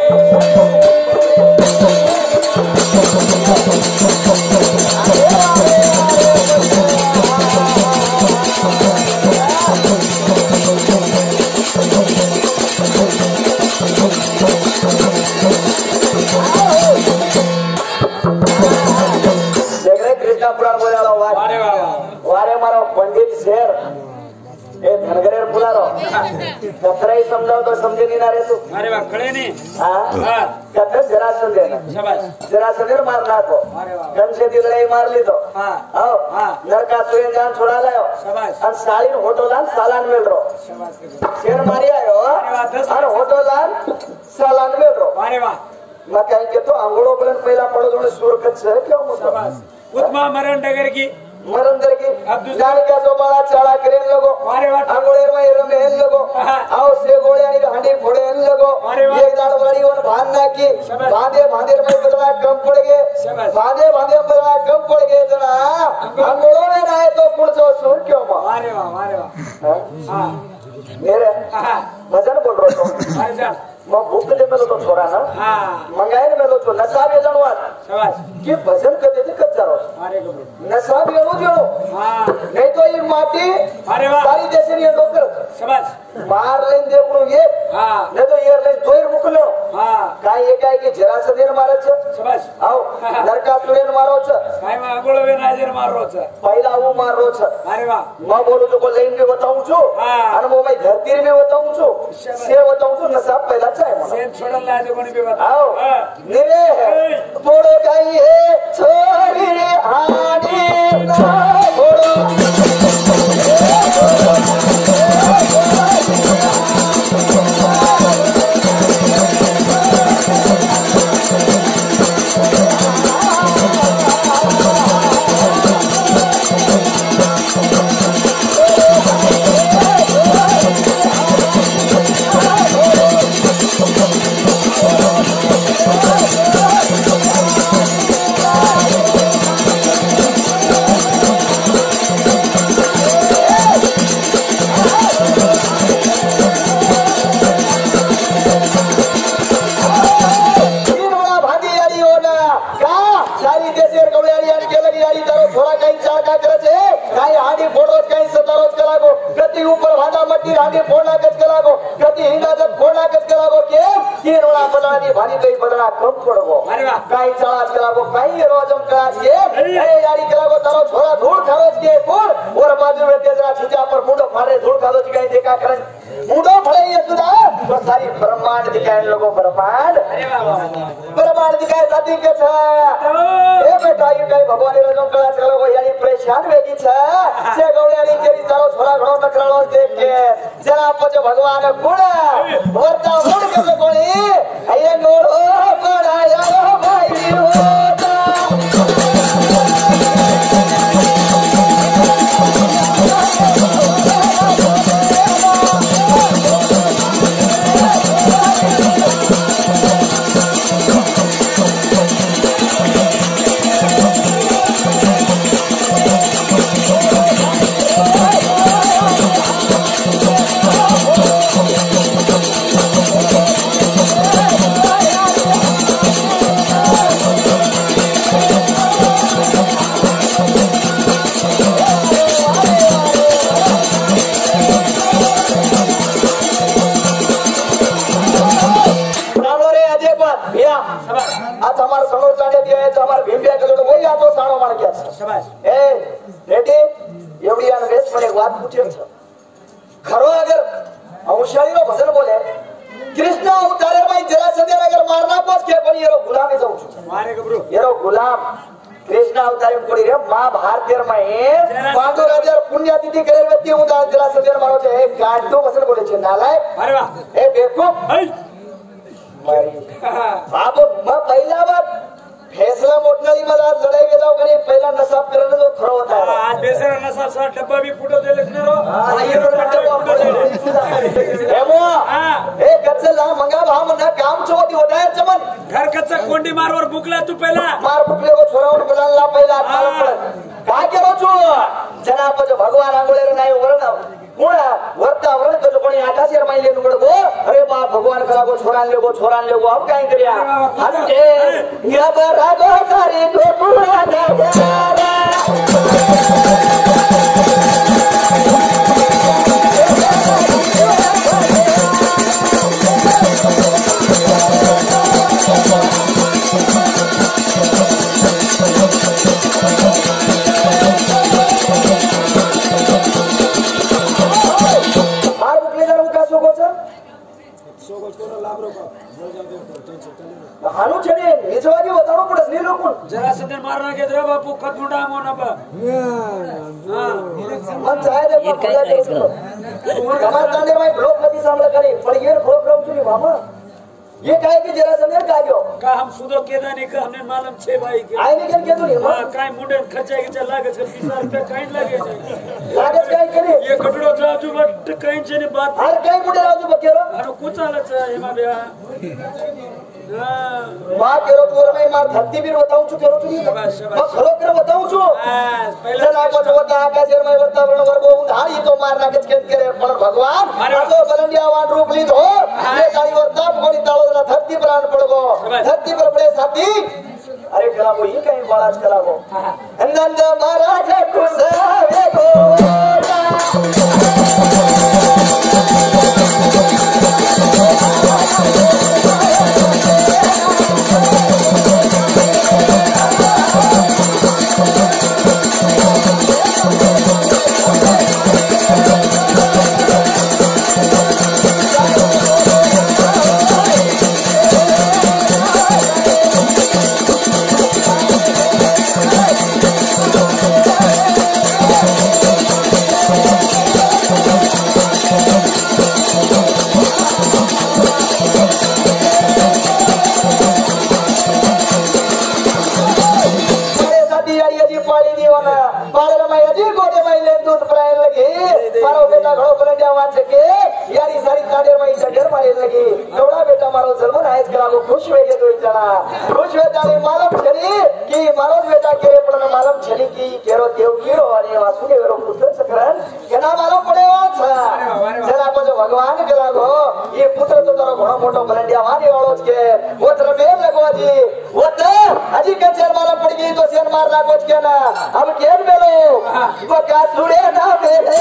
समजावतो समजे निणार आहे तू. अरे वा कळे नाही. त्यात जरासंध आहे ना. जरासंधीवर मारला तो. गणशेती लढाई मारली तो. नरकासुरी जान छोडाला आणि साळीन होटोला सालान मिळरो. शेर मारी आयो आणि होटोला सालान मिळरो. अरे वा मग काय के तो आंघोळो पर्यंत पहिला पडो थोडं सुरकत है क्यों मुसलमान उतमा मरण डगर की मरंदर की जान क्या तो बड़ा चाड़ा करेन लगो आंगोळेर में रमेन लगो आओ से गोळे आणि हांडी फोडेन लगो एक दाड वाडी वन भान ना की बांधे बांधे में बदला कम पड़ गए बांधे बांधे बदला कम पड़ गए जना आंगोळो में राय तो पुढचो सुर क्यों मा अरे वाह हां मेरे भजन बोल रहा तो अरे जा मग भूख दे मेलो तो छोरा ना मंगाए मेलो तो नशा बे जनवात शाबाश की भजन करते थे कब जारो अरे गबरू नशा बे नो जो नहीं तो ये माटी अरे वाह सारी जैसे नहीं डॉक्टर शाबाश मार लेन देखो ये नहीं तो ये लेन दोयर मुकलो काय ये काय की जरासंधीर मारच शाबाश आओ नरकासुरीन मारोच काय मा आगोळवे नाजर मारोच पहिला वो मारोच अरे वाह मैं बोलू तो को लाइन में बताऊं छु और वो मैं धरती में बताऊं छु से बताऊं छु नशा पहला सेन छोड़न लाजे कोनी भी बता आओ निरे बोलो गाई है छोरी रे हाडी ना बोलो भारी कई बदला कम पड़गो काई चालाज कलागो काई रोजम कलाज के अरे यारी कलागो तारो छोरा धूल खारोज के कोर और बाजू में तेजरा छिचा पर मुंडो फाड़े धूल खारोज काई देखा करन मुंडो फड़े ये सुदा तो सारी ब्रह्मांड दिखाए लोगो ब्रह्मांड ब्रह्मांड दिखाए साथी के छ ए बेटा ये काई भगवान रोजम कलाज कलागो यारी परेशान वेगी छ से गौड़ियानी केरी तारो छोरा घणो नखराळो देख के जरा पछ भगवान गुण भरता गुण के कोणी आये नोड़ो पड़ाया भाई होता आज हमारा सणो चाणे दिया है तो हमारा भीमबिया के लोग वही आतो साणो मार गया शाबाश ए रेडी एवढी आन वेस पण एक बात पूछे छ खरो अगर औषारी रो भजन बोले कृष्ण अवतार में जरासंध अगर मारना पास के पण येरो गुलामी जाऊ छु मारे गबरू येरो गुलाम कृष्ण अवतार में पड़ी रे महाभारत में पांडु राजा पुण्यतिथि करे व्यक्ति हूं जरासंध मारो छे एक गांडो भजन बोले छे नालायक अरे वाह ए बेवकूफ बाबू मैं पहला बार फैसला मोटनारी मला लढाई गेला आणि पहिला नशा करणं जो खरं होता आज बेसरा नशा सा डब्बा भी फुटो दे लेस रो हां ये रो डब्बा फुटो दे एमो हां ए कचला मंगा भाम ना काम छोटी होता है चमन घर कच्चा कोंडी मारवर बुकला तू पहिला मार बुकले को छोरावर बोलाला पहिला काय केलो छु जना पछ भगवान आंगोळेर नाही वरण वर्तावरण तो कोणी आकाशेर माइले नुगडगो अरे बाप भगवान करागो छोरान लेगो अब काय करिया हटे गब रागो सारी तो पूरा नजारा हानु छने निजवादी बतानो पडस नि लोकून जरा सदन मारना के रे बापू कतुंडा मोना बा मन चाहे दे कमाल तांदे भाई ब्लॉक नदी सामने करे पण ये खोक रहू छु बाबा ये काय की जरा सदन काजो का हम सुदो केदा नहीं का हमने मालूम छे भाई के आय ने के तो हां काय मुंडन खर्चा के चला के 20 रुपया काई लागे लागत काय करे ये कटड़ो जाजू बट काई छे ने बात हर काय मुंडे राजू बकेरो अरे कुचाला छ एमा बे वा केरो तोर में मार धरती भी बताऊ छु केरो छु मैं खरो कर बताऊ छु पहले लागो जो वता आकाशेर में वातावरण वर्गो उधारी तो मारना के केत करे पण भगवान आजो बलंडिया वान रूप ली दो ये गाड़ी वर्ता कोनी ताळो धरती पर आन पड़गो धरती पर पड़े साथी अरे कला वो ये कहीं बालाज कला वो नंद महाराज कुसावे गोरा अब केर बेलो बका सुरे ना बेले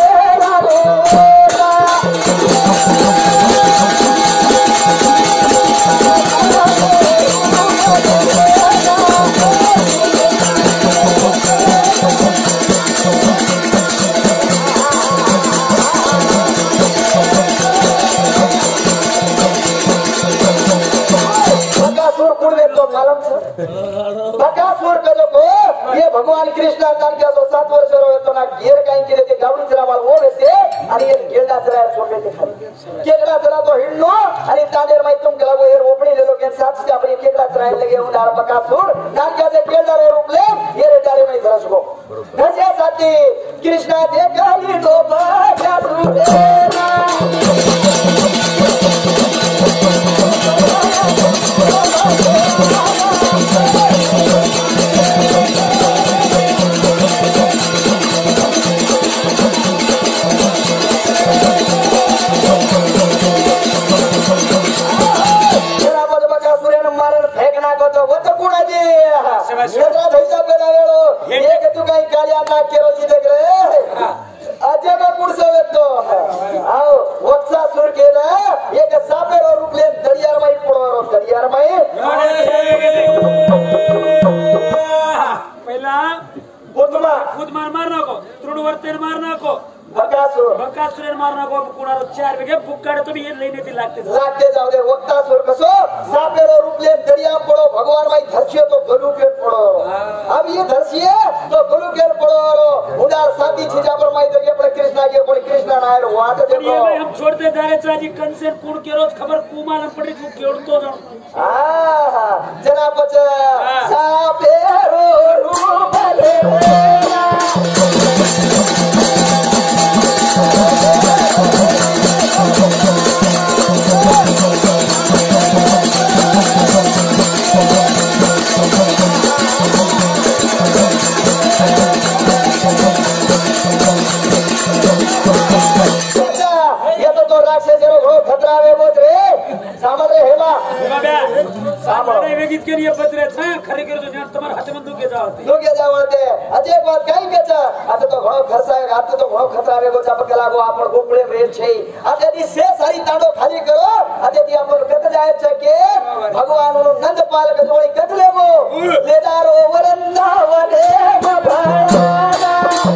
बकासुर का जो को ये भगवान कृष्ण दान के 7 वर्ष रो ना घेर काही केले ते गावडी चला वाला ओ येते आणि ये गेलडा चला सोपे ते खाली केकडा चला तो हिंडलो आणि तांडेर माई तुम केला वो ये रोपणी ले लो के साथ से आपण केकडा चला लगे उडाळ बकासुर दान के केलडा रे रूपले ये रे डाले माई धरस को घसे साथी कृष्ण देखाली तो बकासुर लागते जाऊ दे वक्ता सुर कसो सापेरो रूपले दरिया पड़ो भगवान भाई धरसियो तो गलू के पड़ो अब ये धरसिए तो गलू के पड़ो उडार साथी छिजा पर माई दगे पर कृष्णा के पर कृष्णा नायर वाट देखो हम छोड़ते दारे चाजी कंसेन कुण के रोज खबर कुमालम पड़ी तू केड़तो जा जना पच सापेरो रूपले Thank you. सामने वेगीत के लिए पत्रे था खरे के जो जान तुम्हारे हाथ में दुखे जावते अजय बात काही के आता तो घणो खर्च आहे आता तो घणो खतरा वेगो चाप कलागो आपण गोपळे रे छे आता दी से सारी ताडो खाली करो आता दी आपण कत जाय छे के भगवान नो नंद पाल के जोई कत लेगो लेदारो वरंदावने भगवाना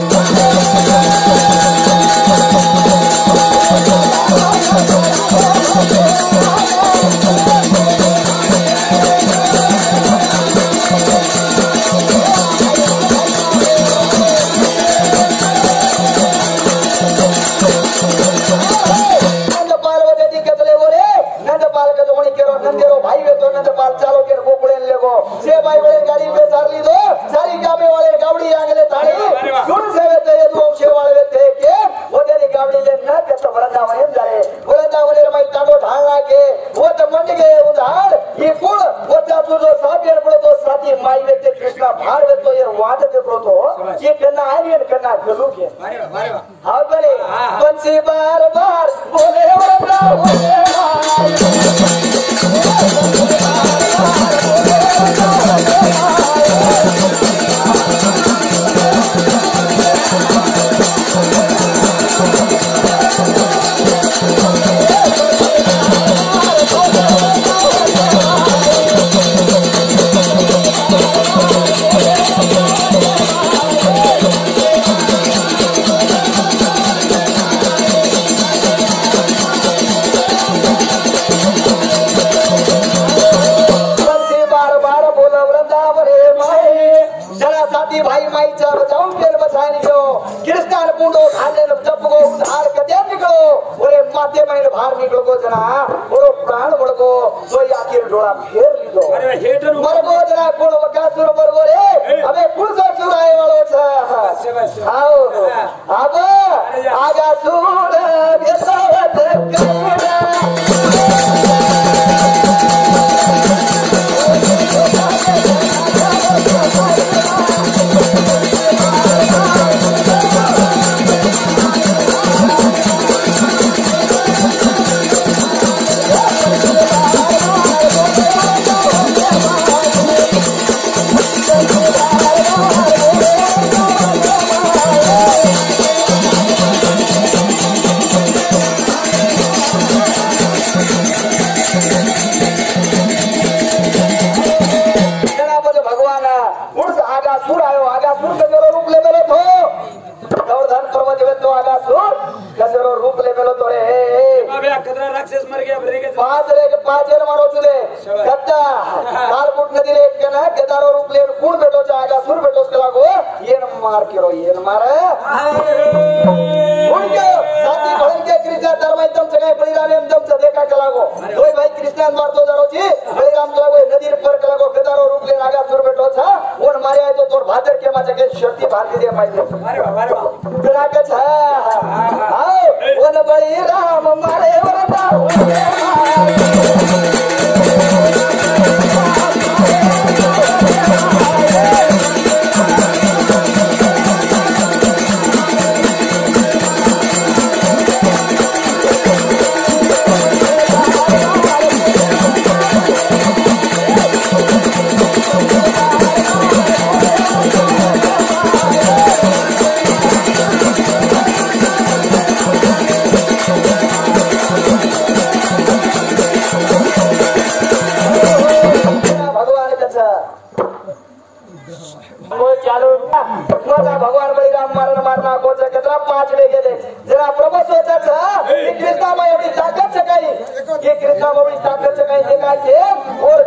भगवान बलिराम मारना कोच कतरा 5 वेगे दे जरा प्रभु सोचत ये कृष्णा में एवढी ताकत છે કઈ ये कृष्णा में एवढी ताकत છે કઈ દેખાય છે और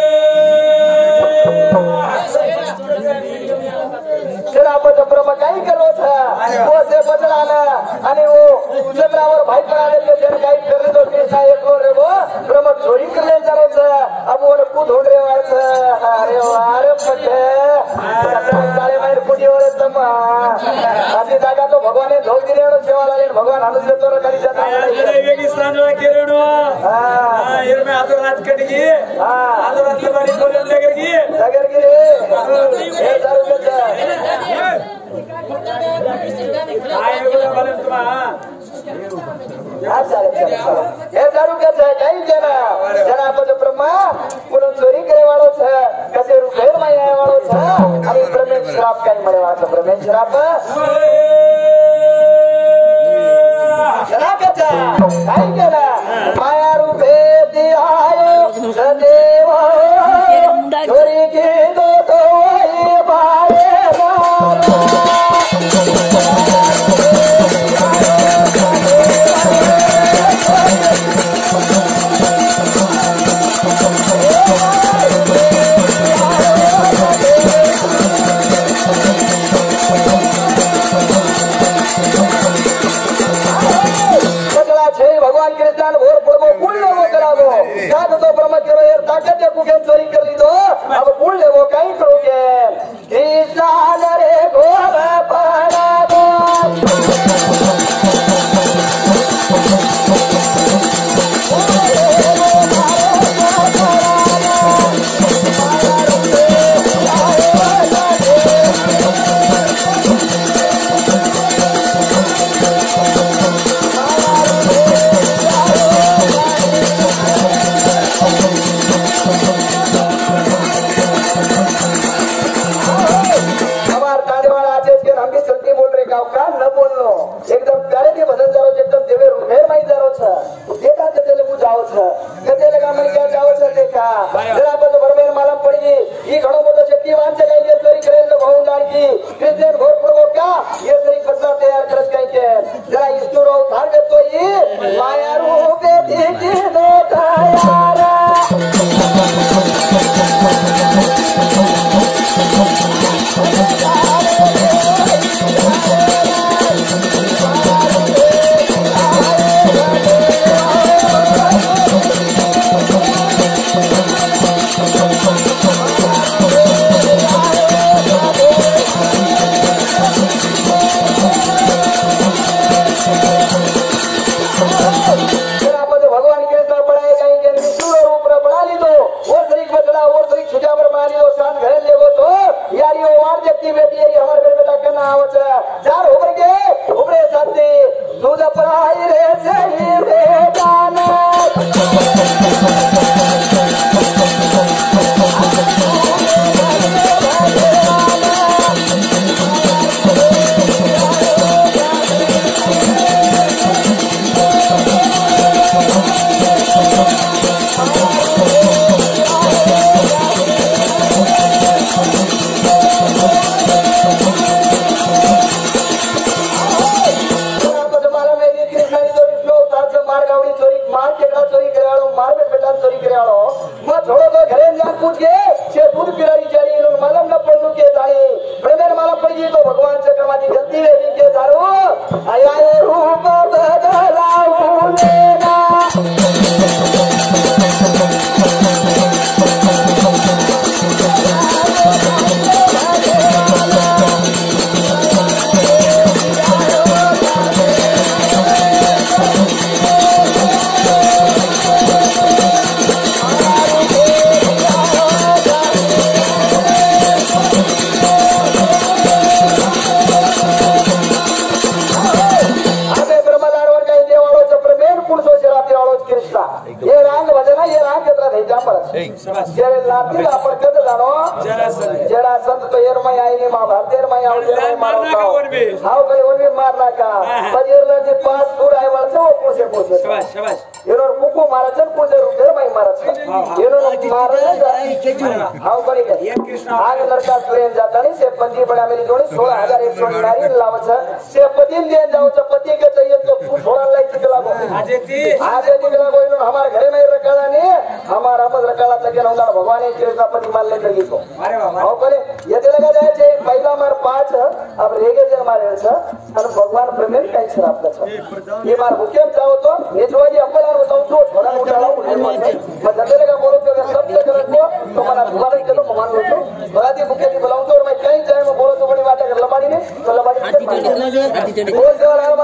जरा आपण ब्रह्म काही करो છે वो से बचलाना आणि वो चंद्रावर भाई पडाले ते जन काही करले तो कृष्णा एक और वो ब्रह्म चोरी करले जारो છે अब वो कूद ढूंढ रे वार છે अरे वारे पटे काळे मार कुडी वर तम आधी जागा तो भगवाने झोक दिलेलो सेवाला ले भगवान अनुज तो करी जाता अरे वेगी स्थानला केरेणो हां इर में आदर रात कटगी हां आदर रात बड़ी बोले लगरगी हे दारू के आए बोले बोले तुम हे दारू के काही जना जना आपण ब्रह्मा पुरण चोरी श्राप काही म्हणे वाटलं प्रमेन श्राप काय केलं माया रूपे दिहाय सदेव चोरी की दो तो बारे भगवान कृष्ण घोर पड़ो पुण्य वो करावो क्या तो ब्रह्म के रे ताकत को के चोरी कर ली दो अब पुण्य वो कहीं करोगे कृष्ण रे घोर पड़ो न बोलनो एकदम प्यारे के बदल जाओ एकदम देवे रुमेर माई जाओ छ देखा के तेले मु जाओ छ कतेले का मन क्या जाओ छ देखा जरा पर बरमेर मालूम पड़ी ई घणो मोटो शक्तिवान से गई ये चोरी करे तो बहु लाल की कृष्ण घोर पड़ो क्या ये सही बदला तैयार करत कहीं के जरा ईश्वर उधार दे तो ये माया रूप देखी दो तायारा भगवान कृष्णापति मान लेकर गीतो येते लगा जायचे पहिला मार 5 अब रेगे जन मारे અને ભગવાન પ્રેમે કઈ શ્રાપ કરે ये बार हुकेम जाओ तो ये जो ये अपना बताऊं तो थोड़ा मोटा लाओ मैं जल्दी का बोलो तो अगर सब से गलत हो तो मना दोबारा चलो मान लो तो बड़ा दी बुके दी बुलाऊं तो और मैं कहीं जाए मैं बोलो तो बड़ी बात है लबाड़ी ने तो लबाड़ी